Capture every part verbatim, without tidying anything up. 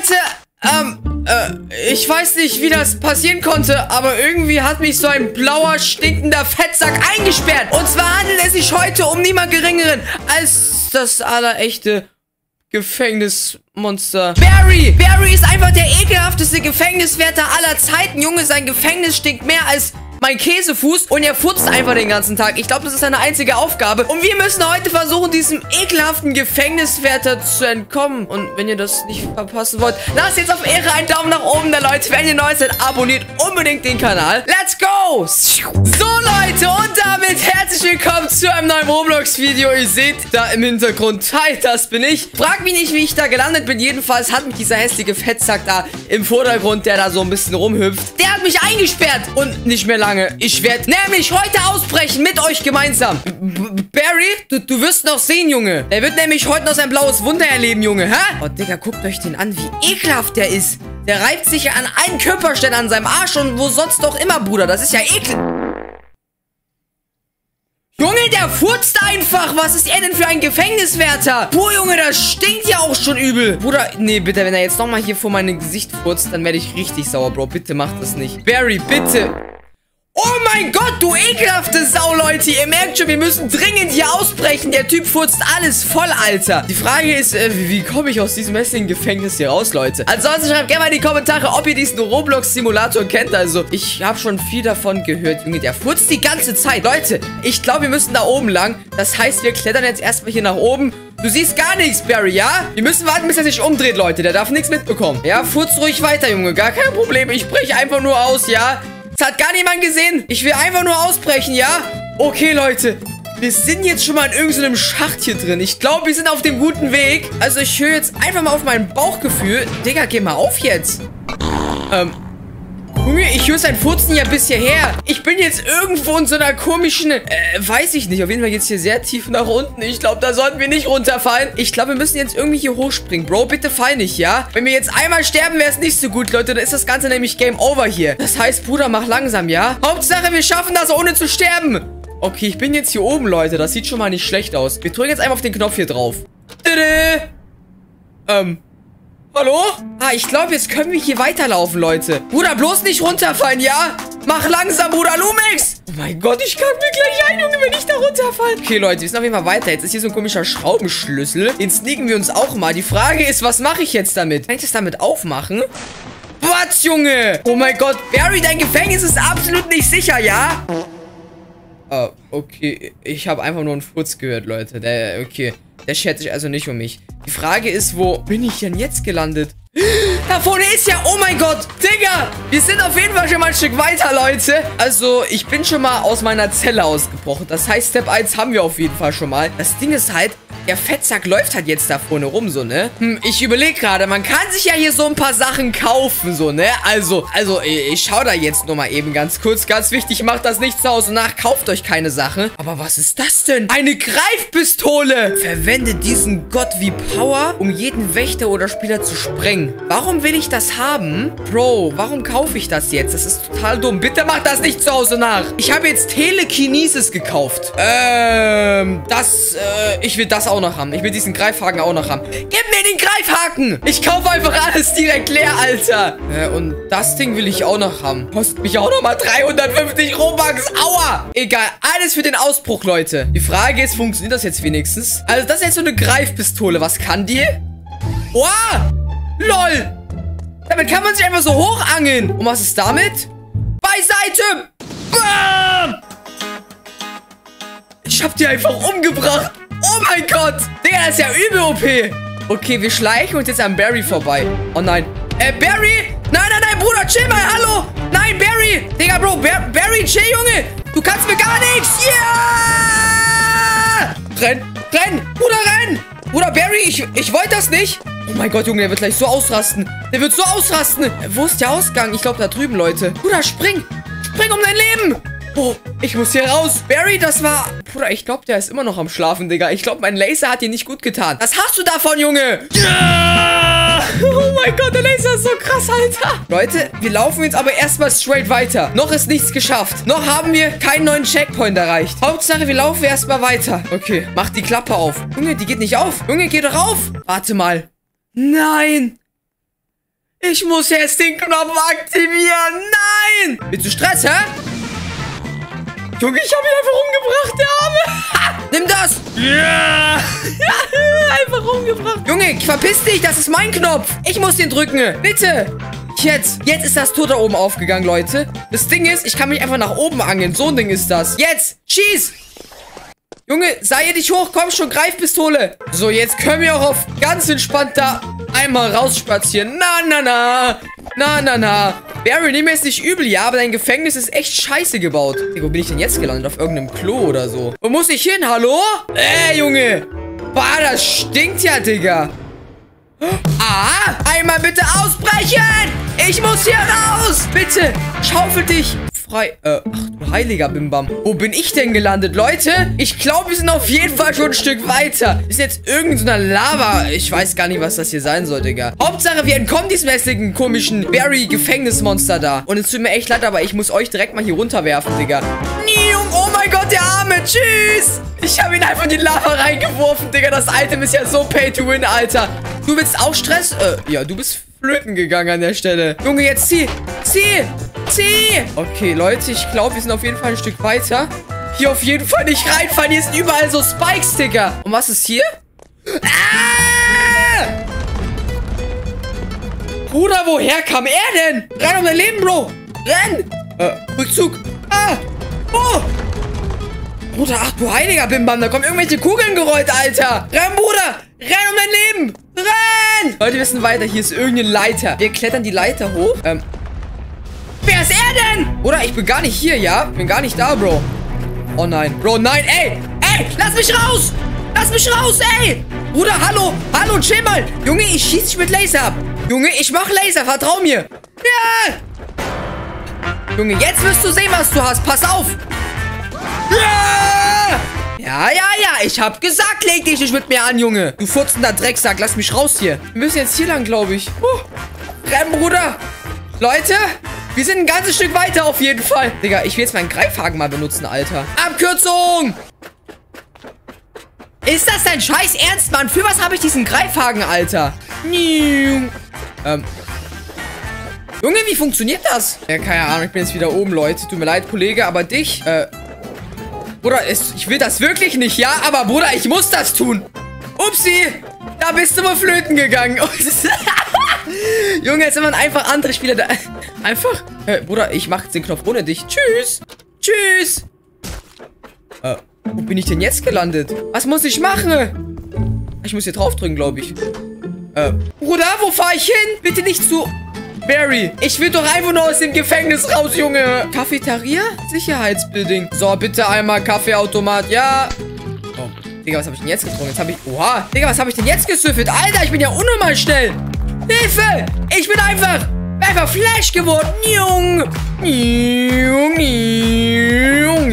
Leute, ähm, äh, ich weiß nicht, wie das passieren konnte, aber irgendwie hat mich so ein blauer, stinkender Fettsack eingesperrt. Und zwar handelt es sich heute um niemand Geringeren als das allerechte Gefängnismonster. Barry! Barry ist einfach der ekelhafteste Gefängniswärter aller Zeiten. Junge, sein Gefängnis stinkt mehr als mein Käsefuß und er futzt einfach den ganzen Tag. Ich glaube, das ist seine einzige Aufgabe. Und wir müssen heute versuchen, diesem ekelhaften Gefängniswärter zu entkommen. Und wenn ihr das nicht verpassen wollt, lasst jetzt auf Ehre einen Daumen nach oben da, Leute. Wenn ihr neu seid, abonniert unbedingt den Kanal. Let's go! So, Leute, und damit herzlich willkommen zu einem neuen Roblox-Video. Ihr seht da im Hintergrund Ty, das bin ich. Fragt mich nicht, wie ich da gelandet bin. Jedenfalls hat mich dieser hässliche Fettsack da im Vordergrund, der da so ein bisschen rumhüpft. Der hat mich eingesperrt und nicht mehr lange. Ich werde nämlich heute ausbrechen mit euch gemeinsam. B Barry, du, du wirst noch sehen, Junge. Der wird nämlich heute noch sein blaues Wunder erleben, Junge. Hä? Oh, Digga, guckt euch den an, wie ekelhaft der ist. Der reibt sich ja an einen Körperstellen an seinem Arsch und wo sonst doch immer, Bruder. Das ist ja ekel... Junge, der furzt einfach. Was ist er denn für ein Gefängniswärter? Puh, Junge, das stinkt ja auch schon übel. Bruder, nee, bitte, wenn er jetzt nochmal hier vor mein Gesicht furzt, dann werde ich richtig sauer, Bro. Bitte macht das nicht. Barry, bitte... Oh mein Gott, du ekelhafte Sau, Leute. Ihr merkt schon, wir müssen dringend hier ausbrechen. Der Typ furzt alles voll, Alter. Die Frage ist, äh, wie, wie komme ich aus diesem hässlichen Gefängnis hier raus, Leute? Ansonsten schreibt gerne mal in die Kommentare, ob ihr diesen Roblox-Simulator kennt. Also, ich habe schon viel davon gehört, Junge. Der furzt die ganze Zeit. Leute, ich glaube, wir müssen da oben lang. Das heißt, wir klettern jetzt erstmal hier nach oben. Du siehst gar nichts, Barry, ja? Wir müssen warten, bis er sich umdreht, Leute. Der darf nichts mitbekommen. Ja, furzt ruhig weiter, Junge. Gar kein Problem. Ich breche einfach nur aus, ja? Das hat gar niemand gesehen. Ich will einfach nur ausbrechen, ja? Okay, Leute. Wir sind jetzt schon mal in irgendeinem Schacht hier drin. Ich glaube, wir sind auf dem guten Weg. Also, ich höre jetzt einfach mal auf mein Bauchgefühl. Digga, geh mal auf jetzt. Ähm... Junge, ich höre sein Furzen ja bis hierher. Ich bin jetzt irgendwo in so einer komischen... Äh, weiß ich nicht. Auf jeden Fall geht's hier sehr tief nach unten. Ich glaube, da sollten wir nicht runterfallen. Ich glaube, wir müssen jetzt irgendwie hier hochspringen. Bro, bitte fall nicht, ja? Wenn wir jetzt einmal sterben, wäre es nicht so gut, Leute. Dann ist das Ganze nämlich Game Over hier. Das heißt, Bruder, mach langsam, ja? Hauptsache, wir schaffen das, ohne zu sterben. Okay, ich bin jetzt hier oben, Leute. Das sieht schon mal nicht schlecht aus. Wir drücken jetzt einfach auf den Knopf hier drauf. Tada! Ähm... Hallo? Ah, ich glaube, jetzt können wir hier weiterlaufen, Leute. Bruder, bloß nicht runterfallen, ja? Mach langsam, Bruder Lumix. Oh mein Gott, ich kann mir gleich ein, Junge, wenn ich da runterfalle. Okay, Leute, wir sind auf jeden Fall weiter. Jetzt ist hier so ein komischer Schraubenschlüssel. Den sneaken wir uns auch mal. Die Frage ist, was mache ich jetzt damit? Kann ich das damit aufmachen? Was, Junge? Oh mein Gott. Barry, dein Gefängnis ist absolut nicht sicher, ja? Oh, okay. Ich habe einfach nur einen Furz gehört, Leute. Der, okay. Der schert sich also nicht um mich. Die Frage ist, wo bin ich denn jetzt gelandet? Da vorne ist ja... Oh mein Gott, Digga! Wir sind auf jeden Fall schon mal ein Stück weiter, Leute. Also, ich bin schon mal aus meiner Zelle ausgebrochen. Das heißt, Step eins haben wir auf jeden Fall schon mal. Das Ding ist halt... Der Fettsack läuft halt jetzt da vorne rum, so, ne? Hm, ich überlege gerade, man kann sich ja hier so ein paar Sachen kaufen, so, ne? Also, also, ich schau da jetzt nur mal eben ganz kurz. Ganz wichtig, macht das nicht zu Hause nach. Kauft euch keine Sachen. Aber was ist das denn? Eine Greifpistole! Verwendet diesen Gott wie Power, um jeden Wächter oder Spieler zu sprengen. Warum will ich das haben? Bro, warum kaufe ich das jetzt? Das ist total dumm. Bitte macht das nicht zu Hause nach. Ich habe jetzt Telekinesis gekauft. Ähm, das, äh, ich will das auch noch haben. Ich will diesen Greifhaken auch noch haben. Gib mir den Greifhaken! Ich kaufe einfach alles direkt leer, Alter. Äh, und das Ding will ich auch noch haben. Kostet mich auch noch mal dreihundertfünfzig Robux. Aua! Egal, alles für den Ausbruch, Leute. Die Frage ist, funktioniert das jetzt wenigstens? Also, das ist jetzt so eine Greifpistole. Was kann die? Wow! LOL! Damit kann man sich einfach so hochangeln. Und was ist damit? Beiseite! Bam! Ich hab die einfach umgebracht. Oh mein Gott! Digga, das ist ja übel O P. Okay, wir schleichen uns jetzt an Barry vorbei. Oh nein. Äh, Barry? Nein, nein, nein, Bruder, chill mal, hallo! Nein, Barry! Digga, Bro, Bar Barry, chill, Junge! Du kannst mir gar nichts! Ja! Renn, renn! Bruder, renn! Bruder, Barry, ich, ich wollte das nicht. Oh mein Gott, Junge, der wird gleich so ausrasten. Der wird so ausrasten. Äh, wo ist der Ausgang? Ich glaube, da drüben, Leute. Bruder, spring! Spring um dein Leben! Oh, ich muss hier raus. Barry, das war... Bruder, ich glaube, der ist immer noch am Schlafen, Digga. Ich glaube, mein Laser hat dir nicht gut getan. Was hast du davon, Junge? Ja! Oh mein Gott, der Laser ist so krass, Alter. Leute, wir laufen jetzt aber erstmal straight weiter. Noch ist nichts geschafft. Noch haben wir keinen neuen Checkpoint erreicht. Hauptsache, wir laufen erstmal weiter. Okay, mach die Klappe auf. Junge, die geht nicht auf. Junge, geh doch auf. Warte mal. Nein. Ich muss jetzt den Knopf aktivieren. Nein! Willst du Stress, hä? Junge, ich habe ihn einfach umgebracht, der Arme. Ha! Nimm das. Ja. Einfach umgebracht. Junge, verpiss dich, das ist mein Knopf. Ich muss den drücken. Bitte. Jetzt. Jetzt ist das Tor da oben aufgegangen, Leute. Das Ding ist, ich kann mich einfach nach oben angeln. So ein Ding ist das. Jetzt. Schieß. Junge, sei ihr dich hoch. Komm schon, Greifpistole. So, jetzt können wir auch auf ganz entspannt da einmal rausspazieren. Na, na, na. Na, na, na. Barry, nimm mir jetzt nicht übel, ja, aber dein Gefängnis ist echt scheiße gebaut. Hey, wo bin ich denn jetzt gelandet? Auf irgendeinem Klo oder so. Wo muss ich hin? Hallo? Äh, Junge. Boah, das stinkt ja, Digga. Ah, einmal bitte ausbrechen. Ich muss hier raus. Bitte, schaufel dich frei. Äh, ach du heiliger Bimbam. Wo bin ich denn gelandet, Leute? Ich glaube, wir sind auf jeden Fall schon ein Stück weiter. Ist jetzt irgendeine Lava. Ich weiß gar nicht, was das hier sein soll, Digga. Hauptsache, wir entkommen diesem hässlichen, komischen Barry-Gefängnismonster da. Und es tut mir echt leid, aber ich muss euch direkt mal hier runterwerfen, Digga. Oh mein Gott, der Arme. Tschüss. Ich habe ihn einfach in die Lava reingeworfen, Digga. Das Item ist ja so pay to win, Alter. Du willst auch Stress? Äh, ja, du bist flöten gegangen an der Stelle. Junge, jetzt zieh. Zieh. Zieh. Okay, Leute, ich glaube, wir sind auf jeden Fall ein Stück weiter. Hier auf jeden Fall nicht reinfallen. Hier sind überall so Spikes, Digga. Und was ist hier? Ah! Bruder, woher kam er denn? Renn um dein Leben, Bro. Renn. Äh, Rückzug. Ah. Oh. Bruder, ach du heiliger Bimbam, da kommen irgendwelche Kugeln gerollt, Alter. Renn, Bruder. Renn um dein Leben. Renn. Leute, wir sind weiter. Hier ist irgendeine Leiter. Wir klettern die Leiter hoch. Ähm. Wer ist er denn? Oder ich bin gar nicht hier, ja? Bin gar nicht da, Bro. Oh nein. Bro, nein. Ey. Ey, lass mich raus. Lass mich raus, ey. Bruder, hallo. Hallo, chill mal. Junge, ich schieß dich mit Laser ab. Junge, ich mach Laser. Vertrau mir. Ja. Junge, jetzt wirst du sehen, was du hast. Pass auf. Ja, ja, ja, ja. Ich hab gesagt, leg dich nicht mit mir an, Junge. Du furzender Drecksack. Lass mich raus hier. Wir müssen jetzt hier lang, glaube ich. Uh, Renn, Bruder. Leute, wir sind ein ganzes Stück weiter auf jeden Fall. Digga, ich will jetzt meinen Greifhaken mal benutzen, Alter. Abkürzung. Ist das dein scheiß Ernst, Mann? Für was habe ich diesen Greifhaken, Alter? Ähm... Junge, wie funktioniert das? Ja, keine Ahnung, ich bin jetzt wieder oben, Leute. Tut mir leid, Kollege, aber dich, äh... Bruder, es, ich will das wirklich nicht, ja? Aber, Bruder, ich muss das tun. Upsi, da bist du mal flöten gegangen. Junge, jetzt sind wir einfach andere Spieler da. Einfach, äh, Bruder, ich mach den Knopf ohne dich. Tschüss. Tschüss. Äh, wo bin ich denn jetzt gelandet? Was muss ich machen? Ich muss hier draufdrücken, glaube ich. Äh, Bruder, wo fahre ich hin? Bitte nicht zu... Barry, ich will doch einfach nur aus dem Gefängnis raus, Junge. Cafeteria? Sicherheitsbuilding. So, bitte einmal Kaffeeautomat. Ja. Oh, Digga, was habe ich denn jetzt getrunken? Jetzt habe ich... Oha. Digga, was habe ich denn jetzt gesüffelt? Alter, ich bin ja unnormal schnell. Hilfe. Ich bin einfach... Einfach Flash geworden. Jung. Jung. Jung.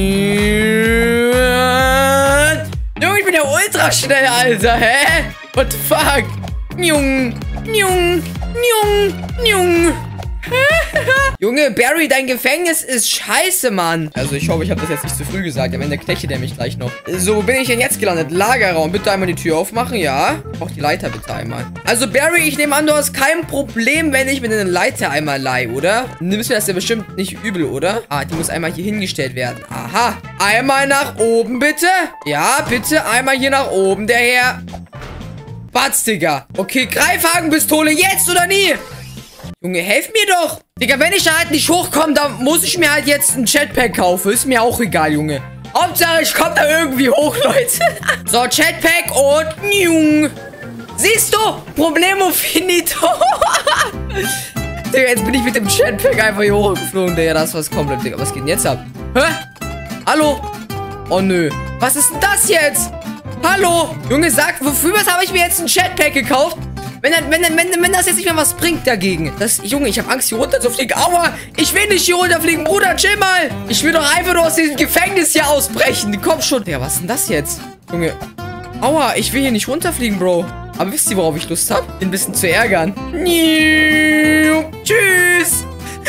Junge, ich bin ja ultra schnell, Alter. Hä? What the fuck? Jung. Jung. Njung, njung. Junge, Barry, dein Gefängnis ist scheiße, Mann. Also ich hoffe, ich habe das jetzt nicht zu früh gesagt. Am Ende knechte der mich gleich noch. So, wo bin ich denn jetzt gelandet? Lagerraum. Bitte einmal die Tür aufmachen, ja? Ich brauche die Leiter bitte einmal. Also Barry, ich nehme an, du hast kein Problem, wenn ich mir eine Leiter einmal leihe, oder? Nimmst du das ja bestimmt nicht übel, oder? Ah, die muss einmal hier hingestellt werden. Aha. Einmal nach oben, bitte. Ja, bitte einmal hier nach oben, der Herr. Batz, Digga. Okay, Greifhakenpistole, jetzt oder nie? Junge, helf mir doch. Digga, wenn ich da halt nicht hochkomme, dann muss ich mir halt jetzt ein Jetpack kaufen. Ist mir auch egal, Junge. Hauptsache, ich komme da irgendwie hoch, Leute. So, Jetpack und... Njung. Siehst du? Problemo finito. Digga, jetzt bin ich mit dem Jetpack einfach hier hochgeflogen. Digga, das war's komplett, Digga. Was geht denn jetzt ab? Hä? Hallo? Oh, nö. Was ist denn das jetzt? Hallo? Junge, sag, wofür was habe ich mir jetzt ein Jetpack gekauft? Wenn, wenn, wenn, wenn das jetzt nicht mehr was bringt dagegen. Das, Junge, ich habe Angst, hier runter zu fliegen. Aua, ich will nicht hier runterfliegen. Bruder, chill mal. Ich will doch einfach nur aus diesem Gefängnis hier ausbrechen. Komm schon. Ja, was ist denn das jetzt? Junge. Aua, ich will hier nicht runterfliegen, Bro. Aber wisst ihr, worauf ich Lust habe? Den ein bisschen zu ärgern. Tschüss.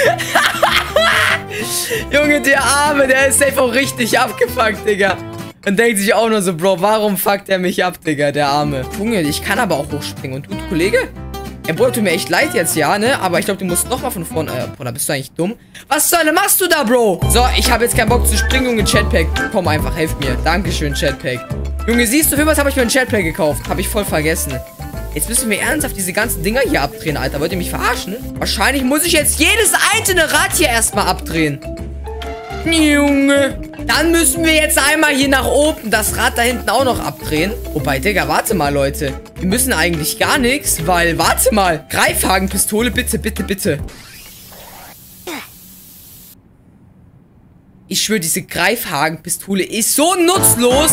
Junge, der Arme, der ist einfach richtig abgefuckt, Digga. Und denkt sich auch nur so, Bro, warum fuckt er mich ab, Digga, der Arme. Junge, ich kann aber auch hochspringen. Und du, Kollege? Ey, Bruder, tut mir echt leid jetzt, ja, ne? Aber ich glaube, du musst nochmal von vorne... Äh, Bruder, bist du eigentlich dumm? Was zur Hölle machst du da, Bro? So, ich habe jetzt keinen Bock zu springen, Junge, Chatpack. Komm einfach, helf mir. Dankeschön, Chatpack. Junge, siehst du, für was habe ich mir ein Chatpack gekauft? Habe ich voll vergessen. Jetzt müssen wir ernsthaft diese ganzen Dinger hier abdrehen, Alter. Wollt ihr mich verarschen? Wahrscheinlich muss ich jetzt jedes einzelne Rad hier erstmal abdrehen. Junge. Dann müssen wir jetzt einmal hier nach oben das Rad da hinten auch noch abdrehen. Wobei, Digga, warte mal, Leute. Wir müssen eigentlich gar nichts, weil, warte mal. Greifhakenpistole, bitte, bitte, bitte. Ich schwöre, diese Greifhakenpistole ist so nutzlos.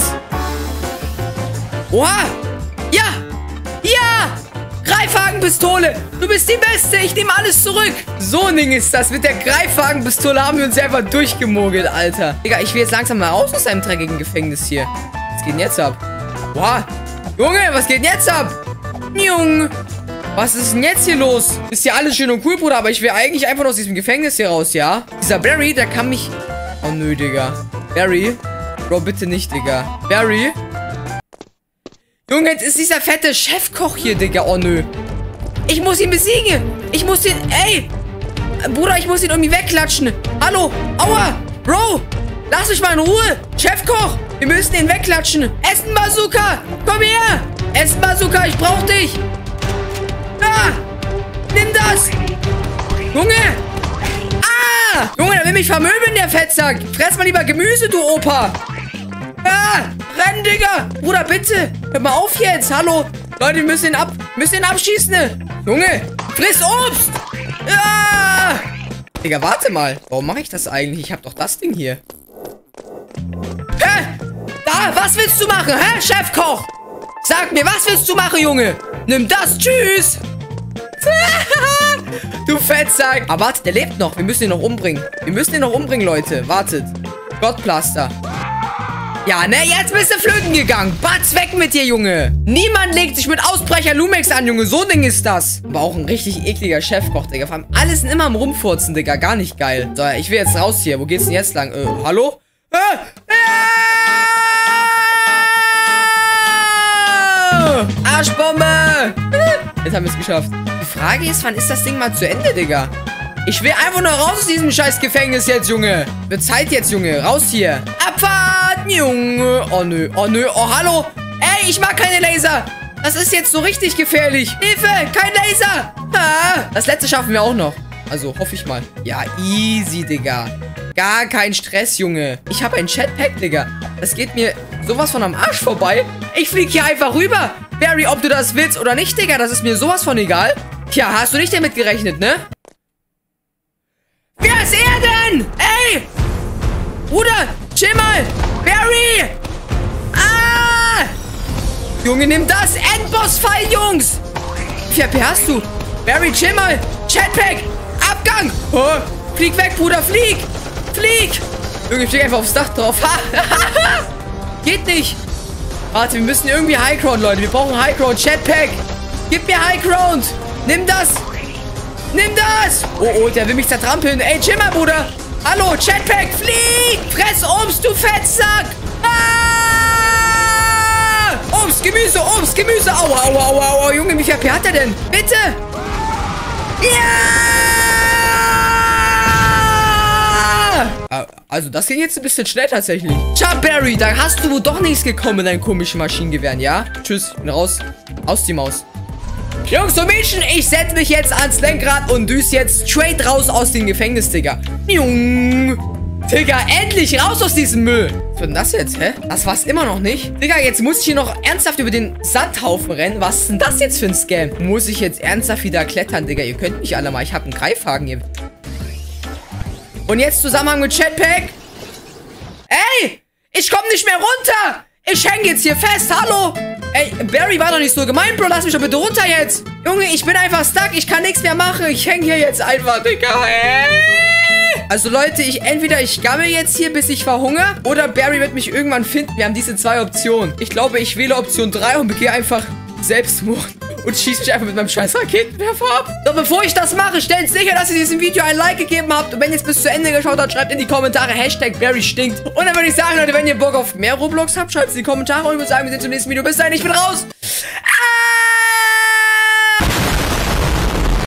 Oha. Ja. Ja. Greifhakenpistole. Du bist die Beste. Ich nehme alles zurück. So ein Ding ist das. Mit der Greifhakenpistole haben wir uns einfach durchgemogelt, Alter. Digga, ich will jetzt langsam mal raus aus einem dreckigen Gefängnis hier. Was geht denn jetzt ab? Boah. Junge, was geht denn jetzt ab? Junge. Was ist denn jetzt hier los? Ist ja alles schön und cool, Bruder, aber ich will eigentlich einfach aus diesem Gefängnis hier raus, ja? Dieser Barry, der kann mich... Oh, nö, Digga. Barry? Bro, bitte nicht, Digga. Barry? Junge, jetzt ist dieser fette Chefkoch hier, Digga. Oh, nö. Ich muss ihn besiegen. Ich muss ihn... Ey! Bruder, ich muss ihn irgendwie wegklatschen. Hallo? Aua! Bro! Lass mich mal in Ruhe! Chefkoch! Wir müssen ihn wegklatschen. Essen Bazooka! Komm her! Essen Bazooka, ich brauch dich! Ah! Nimm das! Junge! Ah! Junge, der will mich vermöbeln, der Fettsack! Fress mal lieber Gemüse, du Opa! Ah! Renn, Digga! Bruder, bitte! Hör mal auf jetzt! Hallo! Leute, wir müssen ihn ab... müssen ihn abschießen! Junge! Friss Obst! Ah! Digga, warte mal. Warum mache ich das eigentlich? Ich habe doch das Ding hier. Hä? Da! Was willst du machen? Hä? Chefkoch! Sag mir, was willst du machen, Junge? Nimm das! Tschüss! Du Fettsack! Aber warte, der lebt noch. Wir müssen ihn noch umbringen. Wir müssen ihn noch umbringen, Leute. Wartet. Gottplaster. Ja, ne? Jetzt bist du flöten gegangen. Batz, weg mit dir, Junge. Niemand legt sich mit Ausbrecher Lumex an, Junge. So ein Ding ist das. Aber auch ein richtig ekliger Chefkoch, Digga. Vor allem alles sind immer am Rumfurzen, Digga. Gar nicht geil. So, ich will jetzt raus hier. Wo geht's denn jetzt lang? Äh, hallo? Äh, äh, Arschbombe. Jetzt haben wir es geschafft. Die Frage ist, wann ist das Ding mal zu Ende, Digga? Ich will einfach nur raus aus diesem scheiß Gefängnis jetzt, Junge. Wird Zeit jetzt, Junge. Raus hier. Abfahrt, Junge. Oh, nö. Oh, nö. Oh, hallo. Ey, ich mag keine Laser. Das ist jetzt so richtig gefährlich. Hilfe, kein Laser. Ah, das letzte schaffen wir auch noch. Also, hoffe ich mal. Ja, easy, Digga. Gar kein Stress, Junge. Ich habe ein Chatpack, Digga. Das geht mir sowas von am Arsch vorbei. Ich fliege hier einfach rüber. Barry, ob du das willst oder nicht, Digga, das ist mir sowas von egal. Tja, hast du nicht damit gerechnet, ne? Wer ist er denn? Ey! Bruder, chill mal! Barry! Ah! Junge, nimm das! Endboss-Fall, Jungs! Wie viel H P hast du? Barry, chill mal! Chatpack! Abgang! Oh, flieg weg, Bruder, flieg! Flieg! Junge, ich flieg einfach aufs Dach drauf. Geht nicht! Warte, wir müssen irgendwie Highground, Leute. Wir brauchen Highground. Chatpack! Gib mir Highground! Nimm das! Nimm das! Oh, oh, der will mich zertrampeln. Ey, chill mal, Bruder. Hallo, Chatpack, flieg! Fress Obst, du Fettsack! Ah! Obst, Gemüse, Obst, Gemüse. Aua, aua, aua, aua. Junge, wie viel H P hat er denn? Bitte! Ja! Also, das ging jetzt ein bisschen schnell tatsächlich. Tja, Barry, da hast du wohl doch nichts gekommen in deinen komischen Maschinengewehren, ja? Tschüss, ich bin raus. Aus die Maus. Jungs und Mädchen, ich setze mich jetzt ans Lenkrad und düse jetzt straight raus aus dem Gefängnis, Digga. Jung. Digga, endlich raus aus diesem Müll. Was wird denn das jetzt, hä? Das war's immer noch nicht. Digga, jetzt muss ich hier noch ernsthaft über den Sandhaufen rennen. Was ist denn das jetzt für ein Scam? Muss ich jetzt ernsthaft wieder klettern, Digga? Ihr könnt mich alle mal. Ich habe einen Greifhaken hier. Und jetzt Zusammenhang mit Chatpack. Ey, ich komme nicht mehr runter. Ich hänge jetzt hier fest. Hallo. Ey, Barry war doch nicht so gemein, Bro. Lass mich doch bitte runter jetzt. Junge, ich bin einfach stuck. Ich kann nichts mehr machen. Ich hänge hier jetzt einfach, Digga. Also, Leute, ich entweder ich gammel jetzt hier, bis ich verhungere, oder Barry wird mich irgendwann finden. Wir haben diese zwei Optionen. Ich glaube, ich wähle Option drei und begehe einfach Selbstmord und schieße mich einfach mit meinem scheiß Raketenwerfer ab. So, bevor ich das mache, stellt sicher, dass ihr diesem Video ein Like gegeben habt. Und wenn ihr es bis zu Ende geschaut habt, schreibt in die Kommentare Hashtag Barry stinkt. Und dann würde ich sagen, Leute, wenn ihr Bock auf mehr Roblox habt, schreibt es in die Kommentare. Und ich würde sagen, wir sehen uns im nächsten Video. Bis dahin, ich bin raus.